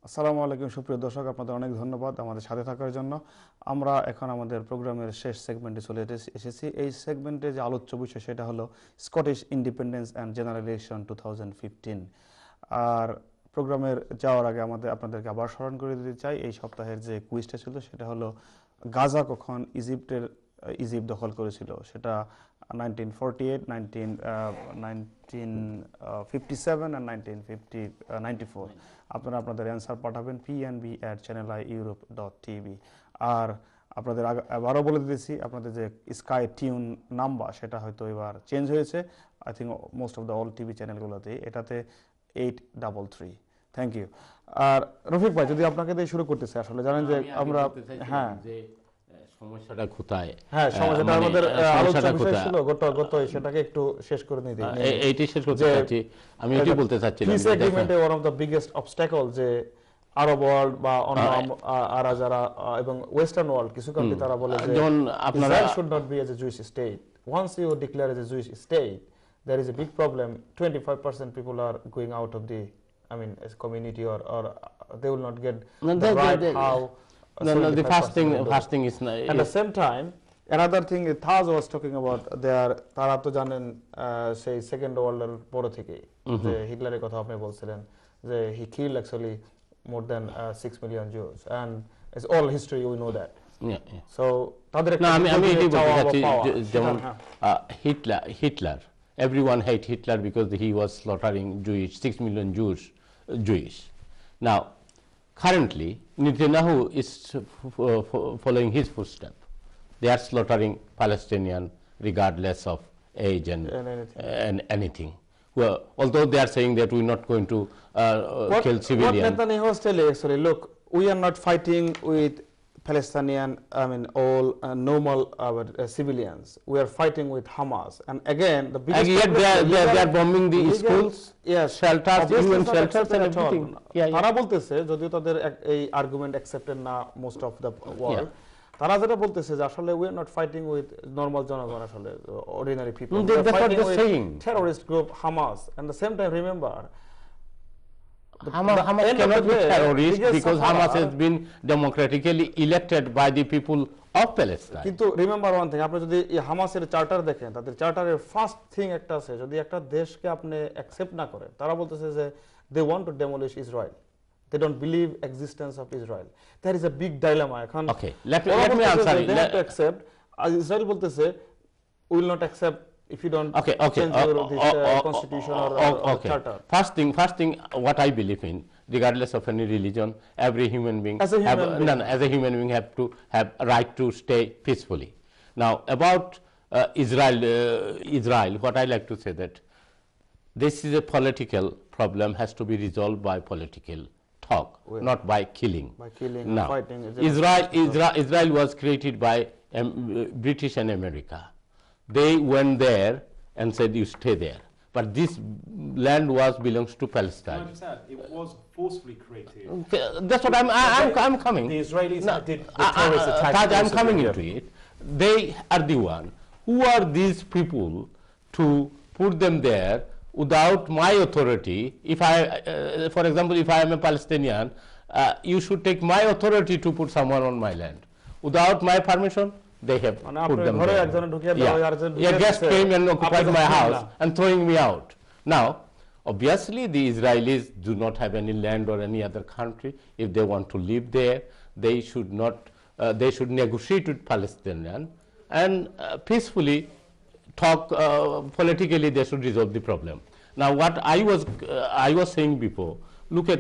আসসালামু আলাইকুম সুপ্রিয় দর্শক, আপনাদের অনেক ধন্যবাদ আমাদের সাথে থাকার জন্য। আমরা এখন আমাদের প্রোগ্রামের শেষ সেগমেন্টে চলে এসেছি। এই সেগমেন্টে যে আলোচ্য বিষয় সেটা হলো Scottish independence and general election 2015। আর প্রোগ্রামের যাওয়ার আগে আপনাদেরকে আবার স্মরণ করে দিতে চাই, এই সপ্তাহের যে কুইজটা ছিল সেটা হলো গাজা কখন ইজিপ্ট দখল করেছিল। সেটা 1948, 1957 and 1994। আপনারা আপনাদের অ্যান্সার পাঠাবেন pnb@channeleurope.tv। আর আপনাদের আবারও বলে দিতেছি, আপনাদের যে স্কাই টিউন নাম্বার সেটা হয়তো এবার চেঞ্জ হয়েছে। I think most of the all TV চ্যানেলগুলোতে এটাতে 833। Thank you. আর রফিক ভাই, যদি আপনাকে দিয়ে শুরু করতেছে, আসলে জানেন যে আমরা সমস্যাটা কোথায়, সমস্যাটা আমাদের আলোচনা বিষয় ছিল গত সেটাকে একটু শেষ করে নিতে এইটি শেষ করতে চাচ্ছি। আমি এটাই বলতে চাচ্ছিলাম পিস এগ্রিমেন্টে one of the biggest obstacle যে আরব ওয়ার্ল্ড বা অন্য আরা যারা এবং ওয়েস্টার্ন ওয়ার্ল্ড কিছু কান্ট্রি তারা বলে যে আপনারা should not be as a Jewish state. Once you declare as a Jewish state, there is a big problem. 25% people are going out of the community, or they will not get the right how. No, the fasting is not. At the same time, another thing Thaz was talking about, তারা তো জানেন সেই second ওয়ার্ল্ডের পর থেকে যে হিটলারের কথা আপনি বলছিলেন যে he killed actually more than 6 million Jews, and it's all history, we know that. So তাদের আমি এটাই বলতে চাচ্ছি, যেমন Hitler, everyone hate Hitler because he was slaughtering 6 million Jewish. Now currently Netanyahu is following his footsteps. They are slaughtering Palestinian regardless of age and anything. Well, although they are saying that we're not going to kill civilians. What Netanyahu was telling, actually, look, we are not fighting with Palestinian, all normal civilians. We are fighting with Hamas. And again, the biggest they are bombing the schools, shelters, UN shelters and everything. তারা বলতেছে, যদিও তাদের এই argument accepted না most of the world, তারা যেটা বলতেছে যে আসলে we are not fighting with normal জনগণ, আসলে ordinary people. We are fighting with terrorist group Hamas. And at the same time, remember, Hamas cannot be terrorist because Hamas has been democratically elected by the people of Palestine. কিন্তু remember one thing, আপনি যদি এই হামাসের charter দেখেন, তাদের চার্টারের first thing একটা আছে, যদি একটা দেশকে আপনি অ্যাকসেপ্ট না করেন, তারা বলতেছে যে they want to demolish Israel, they don't believe existence of Israel. That is a big dilemma এখন। Okay, let me answer it. They have to accept, Israel বলতেছে will not accept if you don't change your constitution or charter. First thing, what I believe in, regardless of any religion, every human being as a human being have to have a right to stay peacefully. Now about Israel, what I like to say that this is a political problem, has to be resolved by political talk, not by killing. Now, fighting. Israel was created by British and America. They went there and said you stay there, but this land belongs to Palestine. It was forcefully created. That's what I'm coming. The Israelis did the terrorist attack. I'm coming into it. They are the one. Who are these people to put them there without my authority? If for example, if I am a Palestinian, you should take my authority to put someone on my land. Without my permission, they have put them there. Guest came and occupied my house and throwing me out. Now, obviously, the Israelis do not have any land or any other country. If they want to live there, they should not. They should negotiate with Palestinians and peacefully talk. Politically, they should resolve the problem. Now, what I was saying before. Look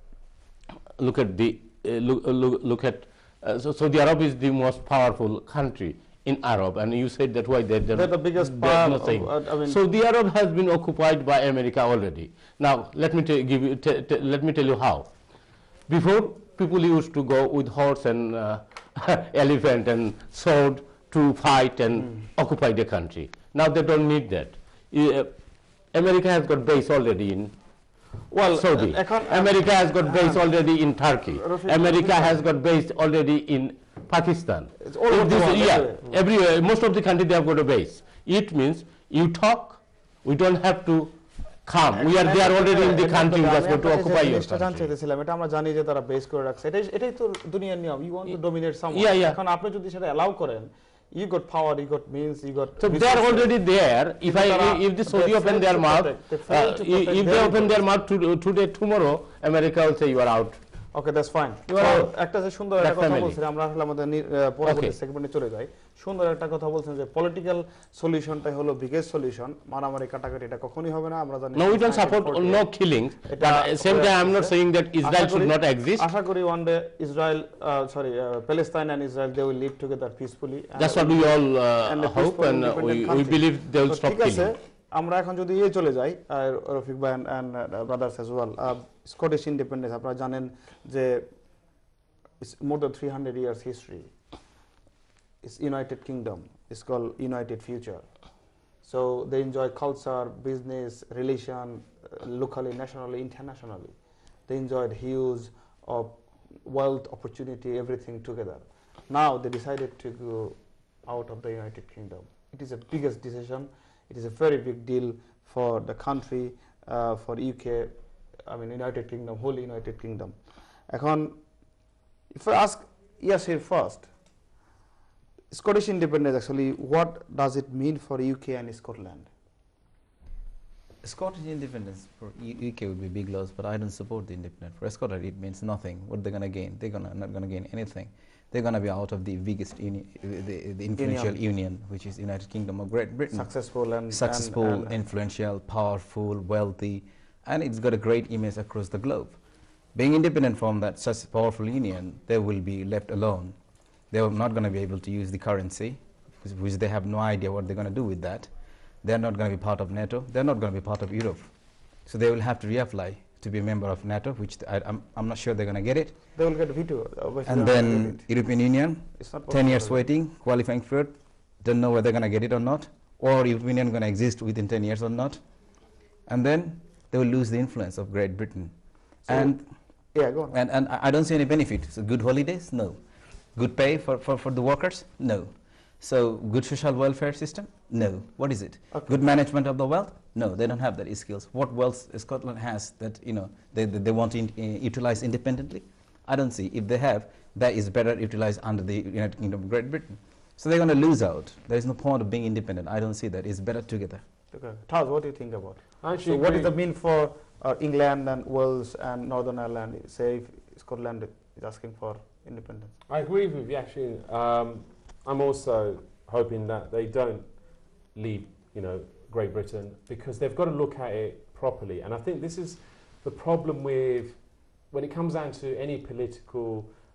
at. Saudi Arabia is the most powerful country in Arab, and you said that why they're the biggest power. Saudi Arabia has been occupied by America already. Now let me tell you how. Before, people used to go with horse and elephant and sword to fight and occupy the country. Now they don't need that. America has got base already in Saudi. America has got base already in Turkey. America has got base already in Pakistan. It's all over the world. Everywhere, most of the country they have got a base. It means you talk, we don't have to come. We are there already in the country. We just want to occupy your জিনিসটা জানতে country. চাইতেছিলাম, এটা আমরা জানি যে তারা base করে রাখছে, এটাই তো দুনিয়ার নিয়ম। You want to dominate someone, Yeah, yeah. এখন আপনি যদি সেটা অ্যালাউ করেন, you got power, you got means, you got So they are already there. If the Saudi open their mouth, if they open their mouth today, tomorrow, America will say you are out. Okay, that's fine. একটা যে সুন্দর একটা কথা বলছেন, আমরা আসলে আমাদের পরবর্তী সেগমেন্টে চলে যাই। সুন্দর একটা কথা বলছেন যে পলিটিক্যাল সলিউশনটাই হলো বিগেস্ট সলিউশন, মারামারি কাটাকাটি এটা কখনোই হবে না। আমরা জানি No, we don't support no killing. Same time, I'm not saying that Israel should not exist. আশা করি one day Israel, Palestine and Israel, they will live together peacefully. That's what we all hope, and we believe they will stop ঠিক আছে, killing. আমরা এখন যদি চলে যাই রফিক ভাই and brothers as well, Scottish independence আপনারা জানেন যে more than 300 years history. It's United Kingdom. It's called United Future. So they enjoy culture, business, relation, locally, nationally, internationally. They enjoyed huge of wealth, opportunity, everything together. Now they decided to go out of the United Kingdom. It is the biggest decision. It is a very big deal for the country, for UK, I mean United Kingdom, whole United Kingdom. এখন if I ask Yasir first, Scottish independence actually, what does it mean for UK and Scotland? Scottish independence for UK would be big loss, but I don't support the independence. For Scotland, it means nothing. What they're going to gain? They're not going to gain anything. They're going to be out of the biggest the influential union, which is United Kingdom of Great Britain. Successful, influential, powerful, wealthy, and it's got a great image across the globe. Being independent from that such powerful union, they will be left alone. They're not going to be able to use the currency, which they have no idea what they're going to do with that. They're not going to be part of NATO. They're not going to be part of Europe. So they will have to reapply to be a member of NATO, which I'm not sure they're going to get it. They will get a veto. And then European Union, 10 years waiting, qualifying for it, don't know whether they're going to get it or not, or European Union going to exist within 10 years or not. And then they will lose the influence of Great Britain. So yeah, go on. And I don't see any benefit. So good holidays? No. Good pay for the workers? No. So good social welfare system? No. What is it? Okay. Good management of the wealth? No, they don't have that skills. What wealth Scotland has that they want to utilize independently? I don't see. If they have, that is better utilized under the United Kingdom of Great Britain. So they're going to lose out. There is no point of being independent. I don't see that. It's better together. Okay. Taz, what do you think about? Actually, so what does it mean for England and Wales and Northern Ireland? Say if Scotland is asking for independence. I agree with Yashin. I'm also hoping that they don't leave, Great Britain, because they've got to look at it properly. And I think this is the problem with, when it comes down to any political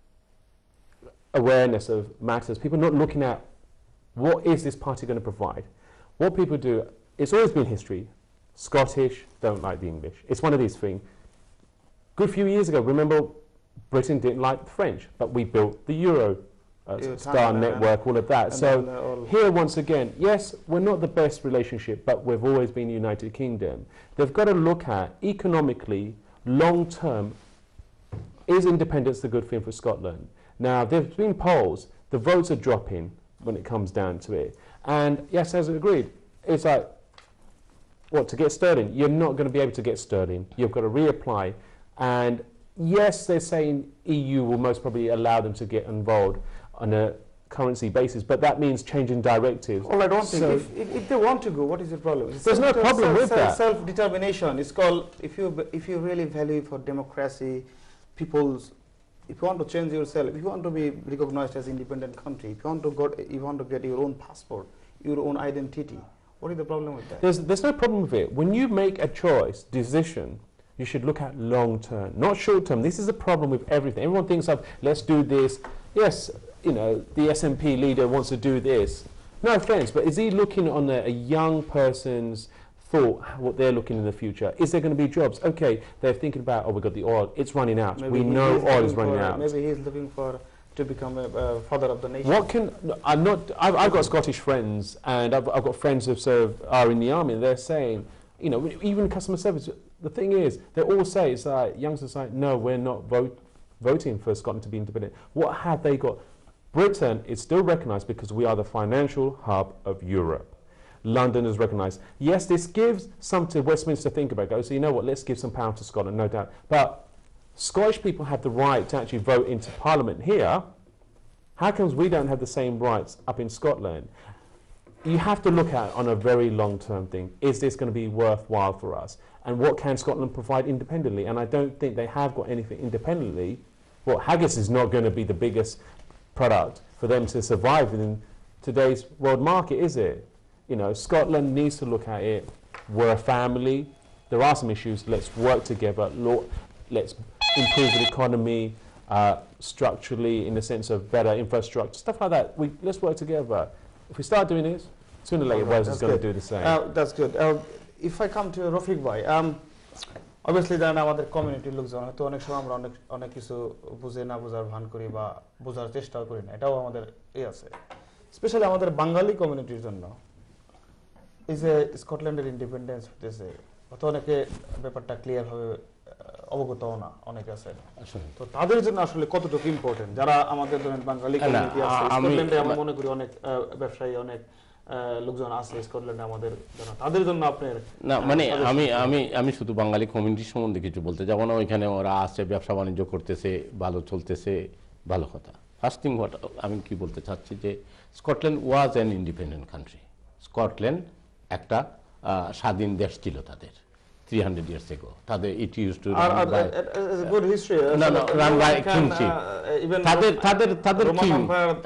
awareness of matters, people are not looking at what is this party going to provide. What people do, it's always been history. Scottish don't like the English. It's one of these things. Good few years ago, remember, Britain didn't like the French, but we built the Euro Star network, all of that. So here, once again, yes, we're not the best relationship, but we've always been United Kingdom. They've got to look at, economically, long term, is independence the good thing for Scotland? Now, there's been polls, the votes are dropping when it comes down to it. And yes, as agreed, it's like, what, to get sterling? You're not going to be able to get sterling. You've got to reapply. And yes, they're saying EU will most probably allow them to get involved on a currency basis, but that means changing directives. Well, I don't think, if they want to go, what is the problem? There's no problem with that. Self-determination. It's called, if you really value for democracy, if you want to change yourself, if you want to be recognized as independent country, if you want to get your own passport, your own identity, what is the problem with that? There's no problem with it. When you make a choice, decision, you should look at long term, not short term. This is the problem with everything. Everyone thinks of, let's do this. Yes, the SNP leader wants to do this. No offense, but is he looking on a young person's thought, what they're looking in the future? Is there going to be jobs? Okay, they're thinking about, we've got the oil, it's running out. Maybe we know oil is running out. Maybe he's looking to become a father of the nation. I've got Scottish friends, and I've got friends who are in the army, and they're saying, even customer service, the thing is, they all say, it's like, youngsters say, no, we're not voting for Scotland to be independent. What have they got? Britain is still recognised because we are the financial hub of Europe. London is recognised. Yes, this gives some to Westminster to think about. Go, so you know what, let's give some power to Scotland, no doubt. But Scottish people have the right to actually vote into Parliament here. How comes we don't have the same rights up in Scotland? You have to look at it on a very long-term thing. Is this going to be worthwhile for us? And what can Scotland provide independently? And I don't think they have got anything independently. Well, haggis is not going to be the biggest product for them to survive in today's world market, is it? You know, Scotland needs to look at it. We're a family. There are some issues. Let's work together. Let's improve the economy structurally in the sense of better infrastructure, stuff like that. Let's work together. If we start doing this, sooner or later Wales is going to do the same. That's good. If I come to Rafiq bhai, obviously জানেন আমাদের কমিউনিটির লোকজন হয়তো অনেক সময় আমরা অনেক কিছু বুঝে না বোঝার ভান করি বা বোঝার চেষ্টাও করি না, এটাও আমাদের আছে। স্পেশালি আমাদের বাঙালি কমিউনিটির জন্য এই যে স্কটল্যান্ডের ইন্ডিপেন্ডেন্স হতেছে, হয়তো অনেকে ব্যাপারটা ক্লিয়ার ভাবে অবগত না, অনেকে আছে। তো তাদের জন্য আসলে কতটুকু ইম্পর্টেন্ট, যারা আমাদের ধরেন বাঙালি কমিউনিটি আছে স্কটল্যান্ডে, আমরা মনে করি অনেক ব্যবসায়ী, অনেক লোকজন আছে স্কটল্যান্ডে আমাদের জন্য, তাদের জন্য আপনার না মানে আমি শুধু বাঙালি কমিউনিটি সম্বন্ধে কিছু বলতে যাব না। ওইখানে ওরা আসছে, ব্যবসা বাণিজ্য করতেছে, ভালো চলতেছে, ভালো কথা। ফার্স্ট থিং হোয়াট আমি কি বলতে চাচ্ছি যে Scotland was an independent country. Scotland একটা স্বাধীন দেশ ছিল তাদের 300 years ago. It used to run by a good history. Run by kingship. তাদের king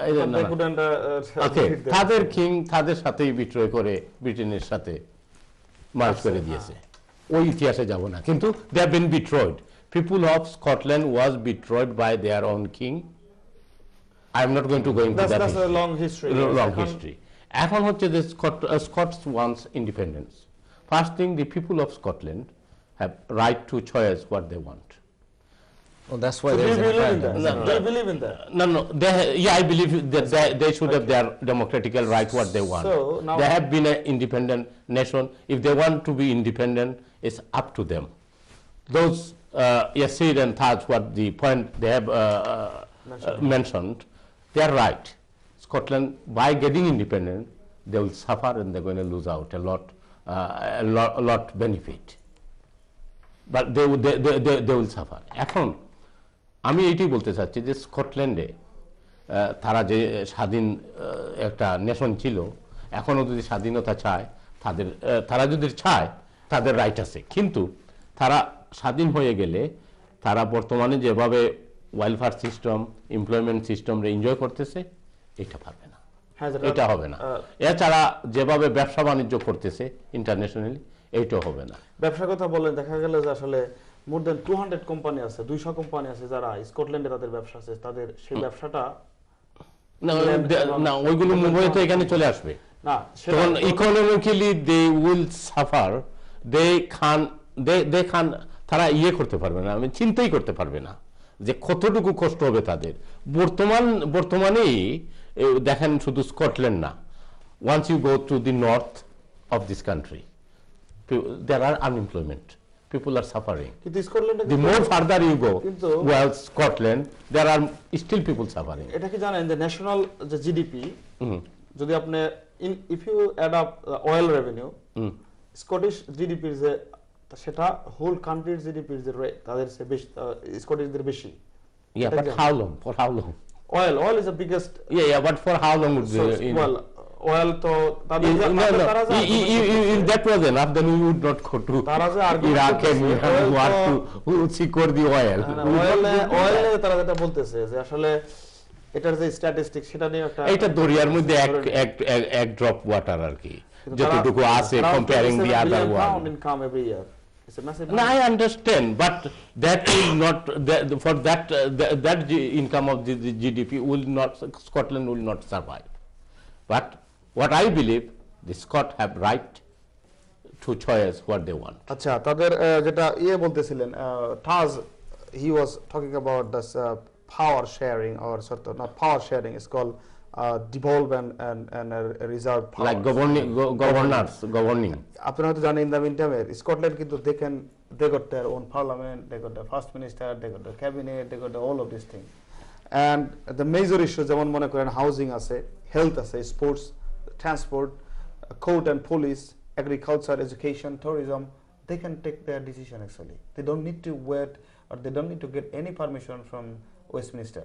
তাদের king তাদের সাথেই বিট্রয় করে ব্রিটেনের সাথে মার্জ করে দিয়েছে। ওই ইতিহাসে যাব না, কিন্তু they have been betrayed. People of Scotland was betrayed by their own king. I am not going to go into that. That's a long history. Long history. এখন হচ্ছে যে Scots wants independence. First thing, the people of Scotland have right to choose what they want. Well, that's why So do there's you a believe in referendum. that? Do you believe in that? No, I believe that they should have their democratical right what they want. So now they have been an independent nation. If they want to be independent, it's up to them. Those Yazid and Taj, what the point they have mentioned, they are right. Scotland, by getting independent, they will suffer and they're going to lose out a lot benefit. But they will suffer. এখন আমি এইটাই বলতে চাচ্ছি যে স্কটল্যান্ডে তারা যে স্বাধীন একটা নেশন ছিল, এখনও যদি স্বাধীনতা চায়, তারা যদি চায় তাদের রাইট আছে, কিন্তু তারা স্বাধীন হয়ে গেলে তারা বর্তমানে যেভাবে ওয়েলফেয়ার সিস্টেম, এমপ্লয়মেন্ট সিস্টেমে এনজয় করতেছে, এটা পারবে না, এটা হবে না। এছাড়া যেভাবে ব্যবসা বাণিজ্য করতেছে ইন্টারন্যাশনালি, এইটাও হবে না। ব্যবসার কথা বলেন, দেখা গেল যে আসলে মোর দেন 200 কোম্পানি আছে, 200 কোম্পানি আছে যারা স্কটল্যান্ডে তাদের ব্যবসা আছে, তাদের সেই ব্যবসাটা না ওইগুলো মুম্বাই তো এখানে চলে আসবে না, তখন economically they will suffer. They খান তারা ইয়ে করতে পারবে না, আমি চিন্তাই করতে পারবে না যে কতটুকু কষ্ট হবে তাদের। বর্তমানেই দেখেন শুধু স্কটল্যান্ড না, once you go to the north of this country, there are unemployment, people are suffering. কিন্তু স্কটল্যান্ডে The more further you go, well, Scotland, there are still people suffering. এটা কি জানেন যে ন্যাশনাল যে জিডিপি, যদি আপনি if you add up oil revenue, Scottish জিডিপির যে সেটা হোল কান্ট্রির জিডিপির যে রেট তাদের চেয়ে বেশি, স্কটিশদের বেশি। Yeah, but how long? For how long? Oil is the biggest. Yeah, but for how long would well, oil to if that was enough, then we would not go to Iraq and war to secure the oil. Oil তারা যেটা বলতেছে যে আসলে এটার যে statistics সেটা নিয়ে একটা এটা দরিয়ার মধ্যে এক ড্রপ ওয়াটার আর কি, যতটুকু আছে comparing the other world income every year. No, I understand, but that will not for that income of the GDP will not, Scotland will not survive. But what I believe, the Scots have right to choose what they want. আচ্ছা, তাদের যেটা বলতেছিলেন Taz, he was talking about this power sharing, or sort of not power sharing, it's called devolve and reserve powers. Like governing. আপনারা হয়তো জানেন, in the meantime Scotland কিন্তু they got their own parliament, they got the first minister, they got the cabinet, they got all of these things. And the major issues যেমন মনে করেন housing আছে, health আছে, sports, transport, court and police, agriculture, education, tourism, they can take their decision actually. They don't need to wait, or they don't need to get any permission from Westminster.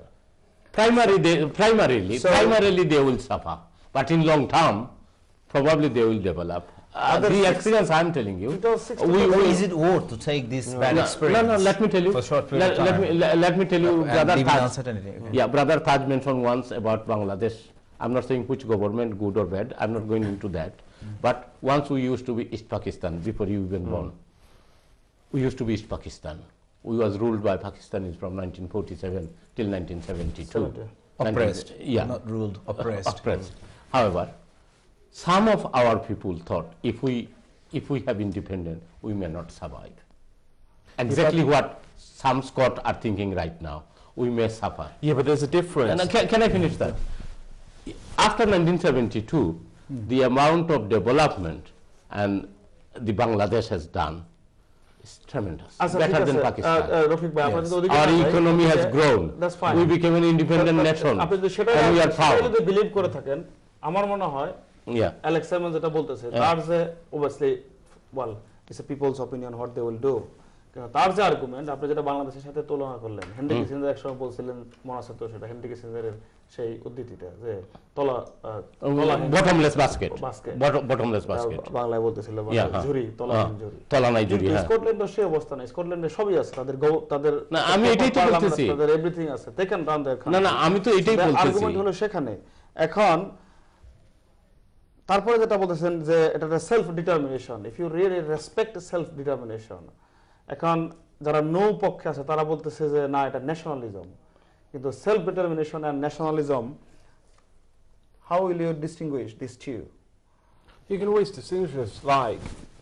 Primarily So- they will suffer, but in long term, probably they will develop. Other The six- experience I am telling you, It was 60 But is it worth to take this bad experience? No, let me tell you. For a short period of Let me tell you, and brother living Taj. uncertainty. Okay. Yeah, brother Taj mentioned once about Bangladesh. I'm not saying which government, good or bad. I'm not going into that. But once we used to be East Pakistan before you even born. We used to be East Pakistan. We was ruled by Pakistanis from 1947 till 1972. Oppressed. Yeah. Not ruled, oppressed. Oppressed. However, some of our people thought if we have independence, we may not survive. Exactly what some Scott are thinking right now. We may suffer. Yeah, but there's a difference. And can I finish that? After 1972, the amount of development and the Bangladesh has done is tremendous, better than Pakistan. Rafiq ভাই, আপনাদের তো ওদিকে Our না, economy right? has grown. That's fine. We became an independent nation, আপনি যদি সেটাই and we are সেটাই proud. যদি বিলিভ করে থাকেন, আমার মনে হয় Yeah. অ্যালেক্স সাইমন যেটা বলতেছে, তার যে obviously well it's a people's opinion what they will do, কিন্তু তার যে আর্গুমেন্ট আপনি যেটা বাংলাদেশের সাথে তুলনা করলেন, হেনরি কিসিঞ্জার একসময় বলছিলেন, মনে আছে তো সেটা, হেনরি কিসিঞ্জারের সেই উদ্ধৃতিটা যে Bottomless basket. basket. Bottomless basket. বাংলায় বলতেছিল Yeah, ঝুরি, তলাহীন ঝুরি। তলা নাই ঝুরি, কিন্তু হ্যাঁ। স্কটল্যান্ডের সেই অবস্থা নাই, স্কটল্যান্ডে সবই আছে, তাদের না, আমি এটাই তো parliament বলতেছি। আছে, তাদের এভরিথিং আছে, they can run their না, country. আমি তো এটাই বলতেছি। আর্গুমেন্ট হলো সেখানে। এখন তারপরে যেটা বলতেছেন যে এটা একটা self determination, if you really respect self determination, এখন যারা নো পক্ষে আছে তারা বলতেছে যে না, এটা ন্যাশনালিজম। কিন্তু self determination and nationalism, how will you distinguish these two? You can always distinguish us, like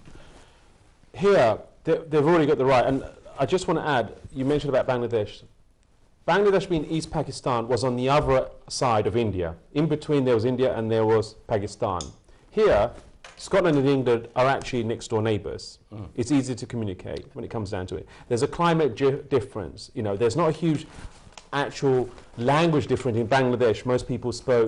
here they've already got the right. And I just want to add, you mentioned about Bangladesh. Bangladesh, being East Pakistan, was on the other side of India. In between there was India and there was Pakistan. Here, Scotland and England are actually next door neighbours. It's easy to communicate when it comes down to it. There's a climate difference. You know, there's not a huge actual language difference in Bangladesh. Most people spoke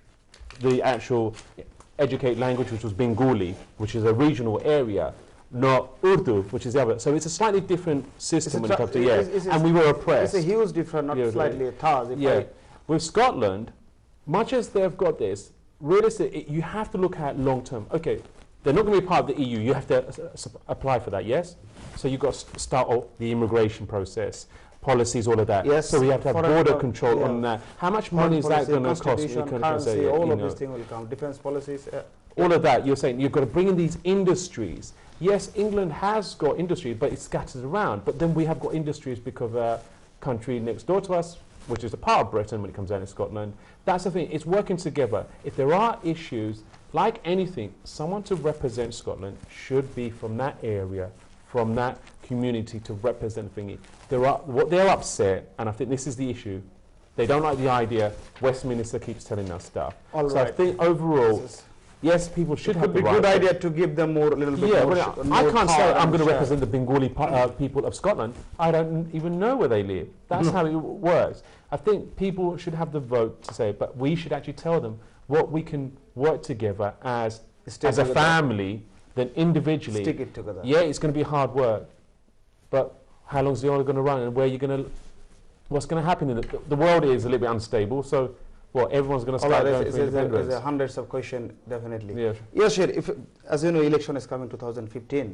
the actual educated language, which was Bengali, which is a regional area, not Urdu, which is the other. So it's a slightly different system when it comes to, and we were oppressed. It's a huge difference, not Yeah, slightly a task. Yeah. With Scotland, much as they've got this, realistically, you have to look at long term. Okay, they're not going to be part of the EU. You have to apply for that, yes? So you've got to start off the immigration process, policies, all of that. Yes, So we have to have foreign border po- control on yeah. that. How much money is that Policy, going to cost? constitution, currency, all of these things will come. Defense policies. All of that, you're saying you've got to bring in these industries. Yes, England has got industry, but it's scattered around. But then we have got industries because of our country next door to us, which is a part of Britain when it comes down to Scotland. That's the thing, it's working together. If there are issues, like anything, someone to represent Scotland should be from that area, from that community to represent thingy. What they're upset, and I think this is the issue, they don't like the idea Westminster keeps telling us stuff. All So I right. think overall, This is- yes, people should It have could be the a good right, idea to give them more, a little bit yeah, more. but I more can't say power I'm going to and represent the Bengali people of Scotland. I don't even know where they live. That's how it works. I think people should have the vote to say, but we should actually tell them what we can work together as Stay a together. family, then individually. Stick it together. Yeah, it's going to be hard work, but how long is the oil going to run, and where you're going to? What's going to happen? The world is a little bit unstable, so well, everyone's going to All start right, going for independence. there's hundreds of questions, definitely. Yeah. Yes, sure. If, as you know, election is coming 2015.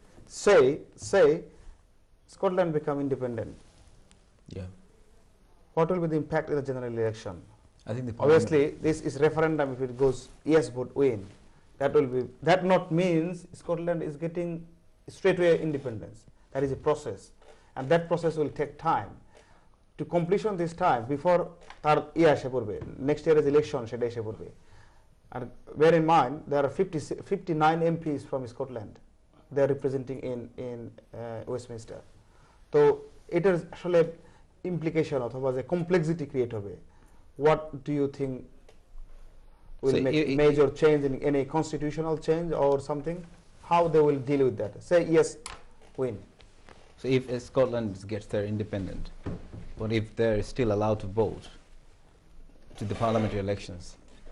Say, Scotland become independent. Yeah. What will be the impact of the general election? I think the Obviously, this is referendum. If it goes yes vote win, that will be, that not means Scotland is getting straightaway independence. That is a process, and that process will take time. To completion this time before তার এসে পড়বে, next year is election, সেটা এসে পড়বে। And bear in mind there are 59 MPs from Scotland. They are representing in Westminster. তো এটার আসলে implication অথবা যে complexity create হবে. What do you think will So make I- major change in any constitutional change or something? How they will deal with that? Say yes, win. So if Scotland gets their independent, but if they're still allowed to vote to the parliamentary elections,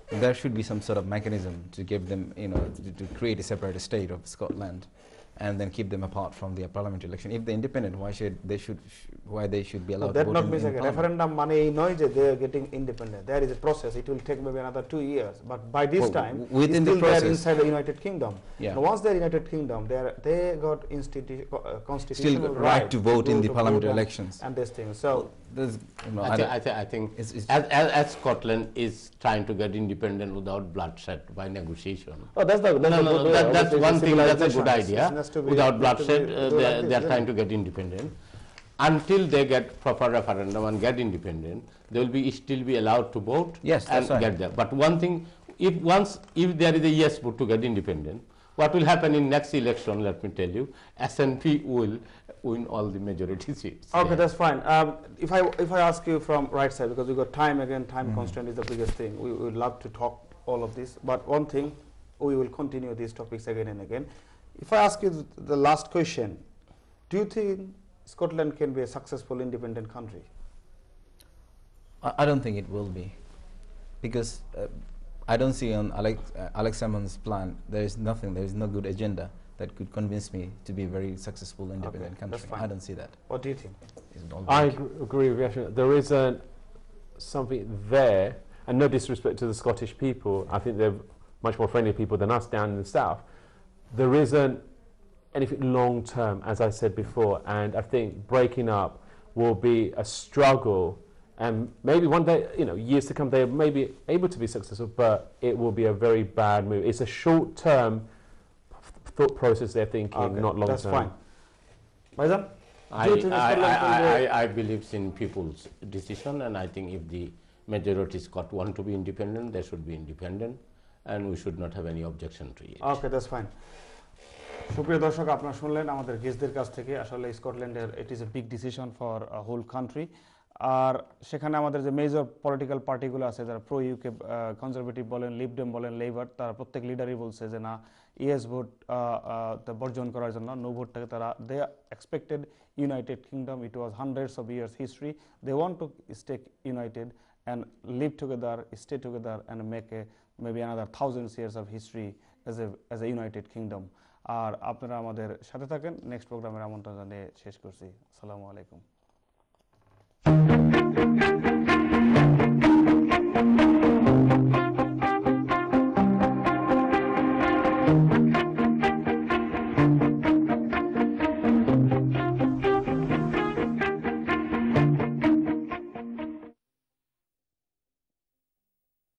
there should be some sort of mechanism to give them, to create a separate state of Scotland, and then keep them apart from the parliamentary election. If they're independent, why they should be allowed that to vote not in means like parliament? referendum মানে এই নয় যে they are getting independent. There is a process. It will take maybe another 2 years. But by this Well, time, within the still they are process. inside the United Kingdom. Yeah. And once they are United Kingdom, they got constitutional Still right to vote in go the to parliamentary vote elections. and this thing. So There's, I think it's- as Scotland is trying to get independent without bloodshed by negotiation. oh, that's the No, that's one thing. That's a good idea. It has to be- Without it has to bloodshed, be- do like they this, are trying to get independent. Until they get proper referendum and get independent, they will still be allowed to vote Yes, and that's right. get there. But one thing, if there is a yes vote to get independent, what will happen in next election? Let me tell you, SNP will win all the majority seats. Okay, there. that's fine. If I ask you from right side, because we got time again, time constraint is the biggest thing. We would love to talk all of this, but one thing, we will continue these topics again and again. If I ask you the last question, do you think Scotland can be a successful independent country? I don't think it will be, because I don't see on Alex Salmond's plan, there is nothing, there is no good agenda that could convince me to be a very successful independent Okay, country. that's fine. I don't see that. What do you think? It's all I weak. agree with Yashin. There isn't something there, and no disrespect to the Scottish people, I think they're much more friendly people than us down in the south. There isn't anything long term, as I said before, and I think breaking up will be a struggle, and maybe one day, years to come, they may be able to be successful, but it will be a very bad move. It's a short term thought process they're thinking, Okay, not long that's term. fine. Maizan, do you think Scotland can be I believe in people's decision, and I think if the majority Scot want to be independent, they should be independent, and we should not have any objection to it. Okay, that's fine. সুপ্রিয় দর্শক, আপনারা শুনলেন আমাদের গেস্টদের কাছ থেকে আসলে স্কটল্যান্ডের it is a big decision for whole country. আর সেখানে আমাদের যে মেজর পলিটিক্যাল পার্টিগুলো আছে, যারা প্রো ইউকে কনজারভেটিভ বলেন, লিবডেম বলেন, লেবার, তারা প্রত্যেক লিডারই বলছে যে না, ইয়েস ভোট বর্জন করার জন্য, নো ভোটটাকে তারা they expected United Kingdom, it was hundreds of years history, they want to stay united and live together, stay together, and make maybe another thousands years of history as a united kingdom. আর আপনারা আমাদের সাথে থাকেন, next প্রোগ্রামের আমন্ত্রণ জানিয়ে শেষ করছি। আসসালামু আলাইকুম।